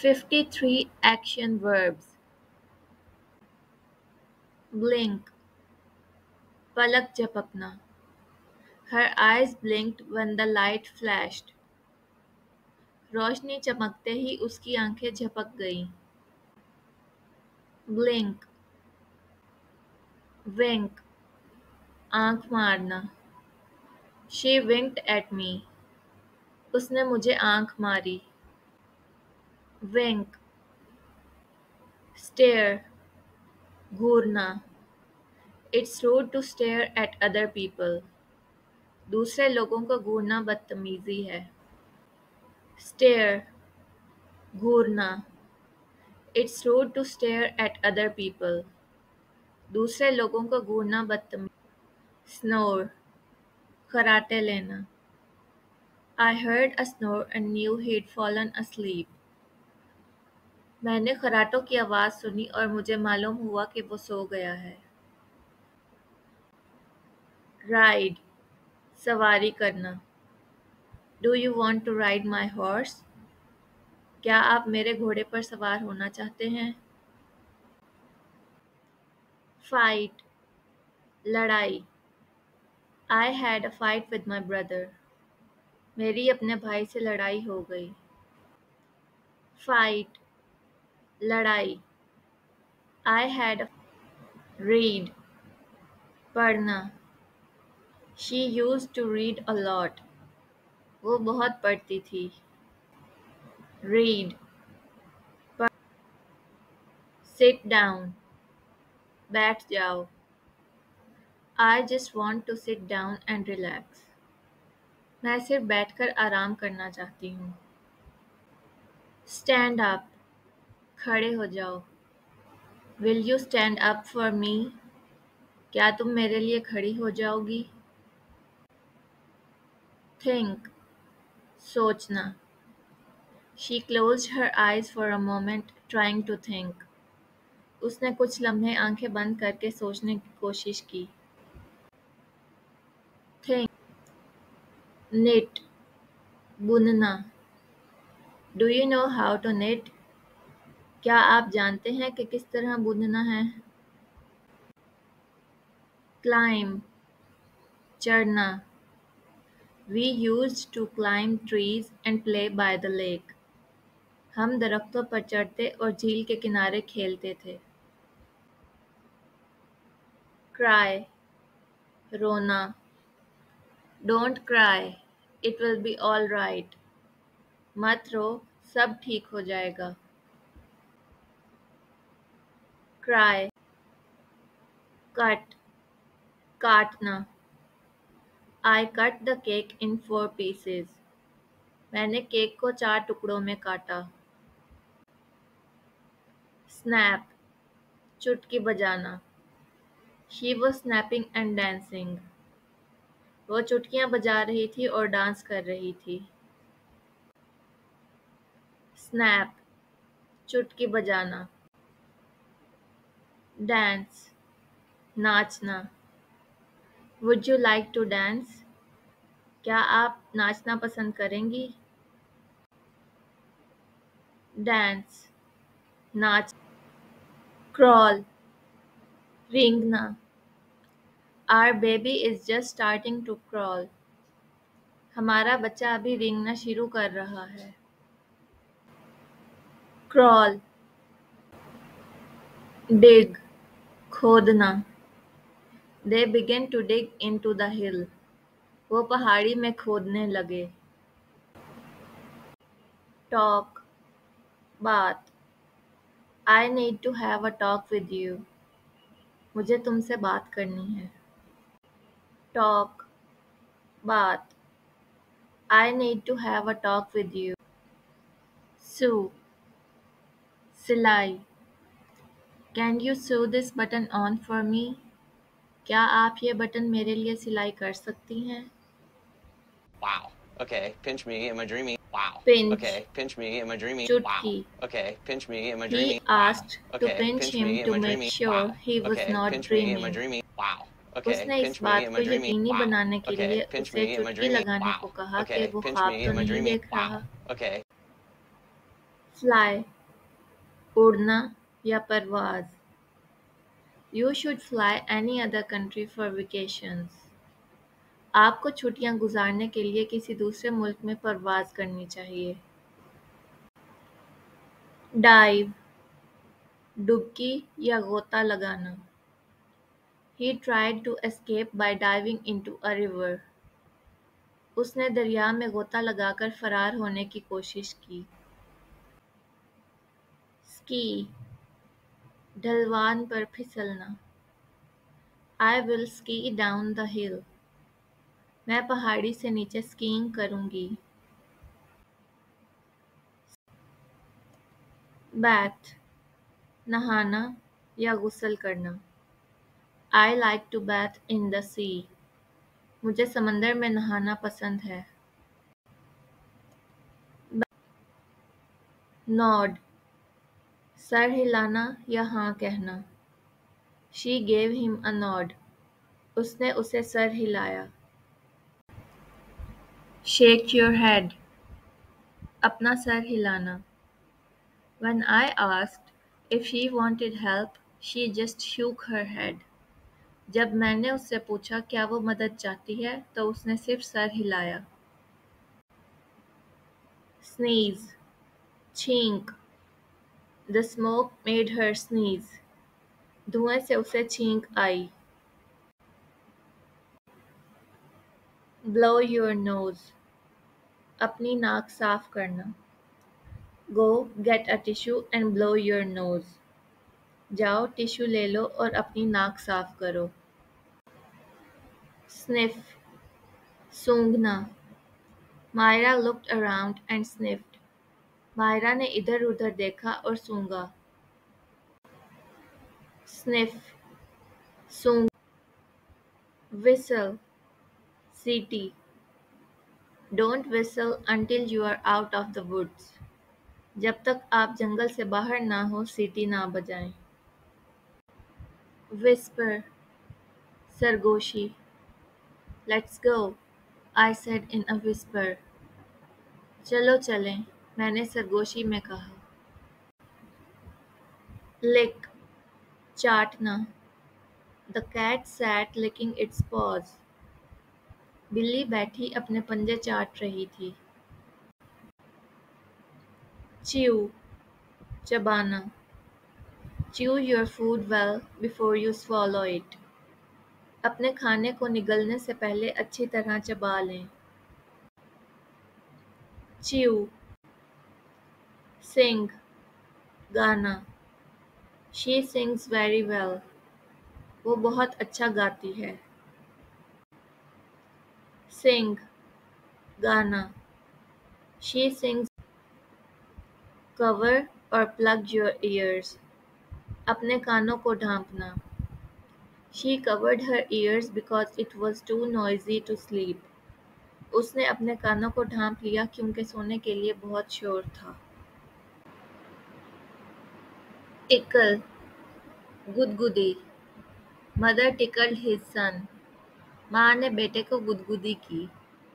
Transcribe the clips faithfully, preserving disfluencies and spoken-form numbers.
fifty-three action verbs. Blink, Palak झपकना. Her eyes blinked when the light flashed. रोशनी चमकते ही उसकी आंखें झपक गईं. Blink, wink, आंख मारना. She winked at me. उसने मुझे आंख मारी. Wink, stare, Ghurna. It's rude to stare at other people. दूसरे लोगों को घूरना बदतमीजी है. Stare, Ghurna. It's rude to stare at other people. दूसरे लोगों को घूरना बदतमीजी. Snore, खर्राटे लेना. I heard a snore and knew he'd fallen asleep. मैंने खर्राटों की आवाज़ सुनी और मुझे मालूम हुआ कि वो सो गया है. Ride, सवारी करना. Do you want to ride my horse? क्या आप मेरे घोड़े पर सवार होना चाहते हैं? Fight, लड़ाई. I had a fight with my brother. मेरी अपने भाई से लड़ाई हो गई. Fight, लड़ाई. I had a read, पढ़ना. She used to read a lot. वो बहुत पढ़ती थी. Read, पढ़. Sit down, बैठ जाओ. I just want to sit down and relax. मैं सिर्फ बैठकर आराम करना चाहती हूँ. Stand up, खड़े हो जाओ. Will you stand up for me? क्या तुम मेरे लिए खड़ी हो जाओगी? Think, सोचना. She closed her eyes for a moment, trying to think. उसने कुछ लम्हे आंखें बंद करके सोचने की कोशिश की. Think, knit, बुनना. Do you know how to knit? क्या आप जानते हैं कि किस तरह बुनना है? Climb, चढ़ना. We used to climb trees and play by the lake. हम दरख्तों पर चढ़ते और झील के किनारे खेलते थे. Cry, रोना. Don't cry, it will be all right. मत रो, सब ठीक हो जाएगा. Cry, cut, काटना. I cut the cake in four pieces. मैंने केक को चार टुकड़ों में काटा. Snap, चुटकी बजाना. She was snapping and dancing. वो चुटकियां बजा रही थी और डांस कर रही थी. Snap, चुटकी बजाना. Dance, नाचना. Would you like to dance? क्या आप नाचना पसंद करेंगी? Dance, नाच. Crawl, रेंगना. Our baby is just starting to crawl. हमारा बच्चा अभी रेंगना शुरू कर रहा है. Crawl, dig, खोदना. They began to dig into the hill. वो पहाड़ी में खोदने लगे. Talk, बात. I need to have a talk with you. मुझे तुमसे बात करनी है. Talk, बात. I need to have a talk with you. Sew, सिलाई. Can you sew this button on for me? क्या आप ये बटन मेरे लिए सिलाई कर सकती हैं? Wow. Okay, pinch me. Am I dreaming? Wow. Pinch, Okay, pinch me. Am I dreaming? चुटकी. Wow. Okay, pinch me. Am I He dreaming? asked Wow. to Okay, pinch pinch him me. to Am I make dreaming? sure Wow. he was Okay, not pinch me. Am I dreaming. dreaming? Wow. Okay, उसने इस pinch me. बात Am को I dreaming? यकीनी Wow. बनाने के Okay, लिए pinch उसे me. Am I चुटकी dreaming? लगाने Wow. को कहा कि Okay, वो pinch ख्वाब me. तो Am I नहीं dreaming? देख रहा. Wow. Okay. Fly, उड़ना या परवाज़? You should fly any other country for vacations. आपको छुट्टियां गुजारने के लिए किसी दूसरे मुल्क में परवाज़ करनी चाहिए। डाइव, डुबकी या गोता लगाना। He tried to escape by diving into a river. उसने दरिया में गोता लगाकर फरार होने की कोशिश की। स्की, ढलवान पर फिसलना। I will ski down the hill. मैं पहाड़ी से नीचे स्कीइंग करूंगी। बैथ, नहाना या गुस्ल करना। I like to bath in the sea. मुझे समंदर में नहाना पसंद है। नॉड, सर हिलाना या हाँ कहना। She gave him a nod. उसने उसे सर हिलाया। Shake your head. अपना सर हिलाना। When I asked if she wanted help, she just shook her head. जब मैंने उससे पूछा क्या वो मदद चाहती है, तो उसने सिर्फ सर हिलाया। Sneeze, छींक। The smoke made her sneeze. धुएं से उसे छींक आई। Blow your nose. अपनी नाक साफ करना। Go get a tissue and blow your nose. जाओ टिश्यू ले लो और अपनी नाक साफ करो। Sniff, सूंघना। Myra looked around and sniffed. Myra ने इधर-उधर देखा और सूंघा। Sniff, सूंघ। Whistle, सीटी। Don't whistle until you are out of the woods. जब तक आप जंगल से बाहर ना हो सीटी ना बजाएं। Whisper, सरगोशी। Let's go, I said in a whisper. चलो चलें, मैंने सरगोशी में कहा। Lick, चाटना। The cat sat licking its paws. बिल्ली बैठी अपने पंजे चाट रही थी। Chew, चबाना। Chew your food well before you swallow it. अपने खाने को निगलने से पहले अच्छी तरह चबा लें। Chew, sing, गाना। She sings very well. वो बहुत अच्छा गाती है। Sing, गाना। She sings. Cover or plug your ears. अपने कानों को ढांपना। She covered her ears because it was too noisy to sleep. उसने अपने कानों को ढांप लिया क्योंकि सोने के लिए बहुत शोर था। Tickle, गुदगुदी। Mother tickled his son. माँ ने बेटे को गुदगुदी की।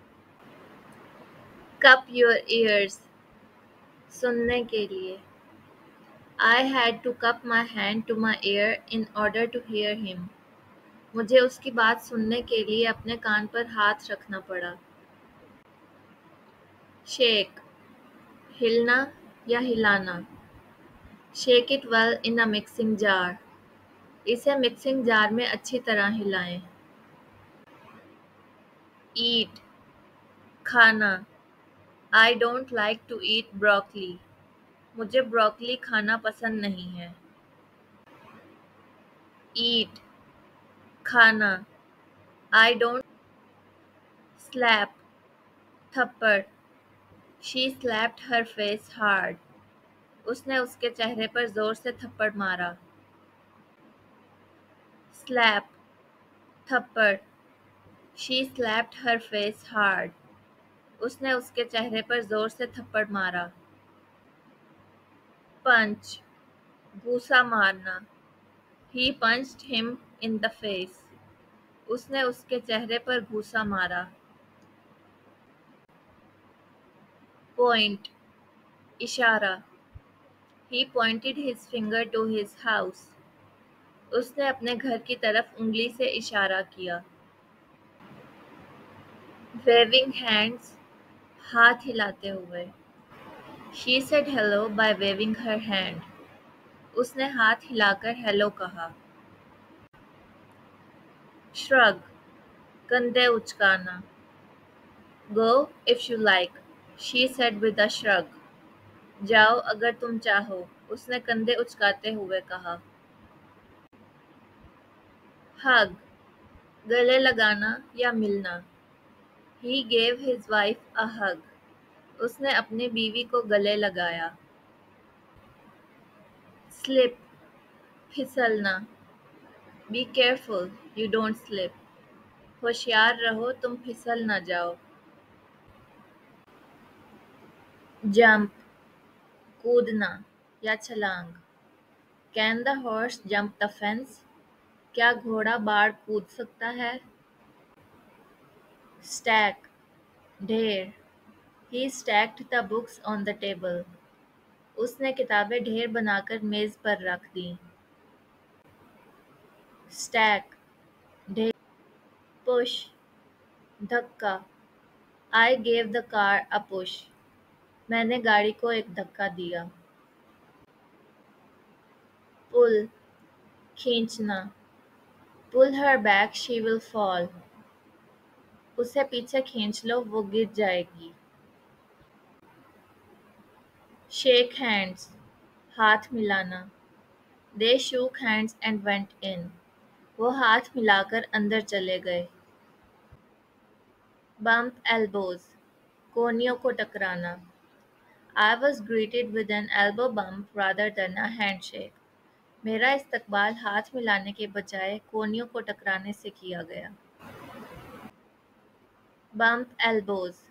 Cup your ears, सुनने के लिए। I had to cup my hand to my ear in order to hear him. मुझे उसकी बात सुनने के लिए अपने कान पर हाथ रखना पड़ा। Shake, हिलना या हिलाना। Shake it well in a mixing jar. इसे मिक्सिंग जार में अच्छी तरह हिलाएं। Eat, खाना। I don't like to eat broccoli. मुझे ब्रोकली खाना पसंद नहीं है। Eat, खाना। I don't. Slap, थप्पड़। She slapped her face hard. उसने उसके चेहरे पर जोर से थप्पड़ मारा। Slap, थप्पड़। She slapped her face hard. उसने उसके चेहरे पर जोर से थप्पड़ मारा। Punch, घूसा मारना। He punched him in the face. उसने उसके चेहरे पर घूसा मारा। Point, इशारा। He pointed his finger to his house. उसने अपने घर की तरफ उंगली से इशारा किया. Waving hands, हाथ हिलाते हुए. She said hello by waving her hand. उसने हाथ हिलाकर हेलो कहा. Shrug, कंधे उचकाना. Go if you like, she said with a shrug. जाओ अगर तुम चाहो, उसने कंधे उचकाते हुए कहा. Hug, गले लगाना या मिलना. He gave his wife a hug. उसने अपनी बीवी को गले लगाया. Slip, फिसलना. Be careful, you don't slip. होशियार रहो तुम फिसल न जाओ. Jump, कूदना या छलांग. Can the horse jump the fence? क्या घोड़ा बाड़ कूद सकता है? Stack, ढेर. He stacked the books on the table. उसने किताबें ढेर बनाकर मेज पर रख दी. Stack, ढेर. Push, धक्का. I gave the car a push. मैंने गाड़ी को एक धक्का दिया. Pull, खींचना. Pull her back, she will fall. उसे पीछे खींच लो, वो गिर जाएगी. Shake hands, हाथ मिलाना. They shook hands and went in. वो हाथ मिलाकर अंदर चले गए. Bump elbows, कोहनियों को टकराना. I was greeted with an elbow bump rather than a handshake. मेरा इस्तकबाल हाथ मिलाने के बजाय कोहनियों को टकराने से किया गया. Bump elbows,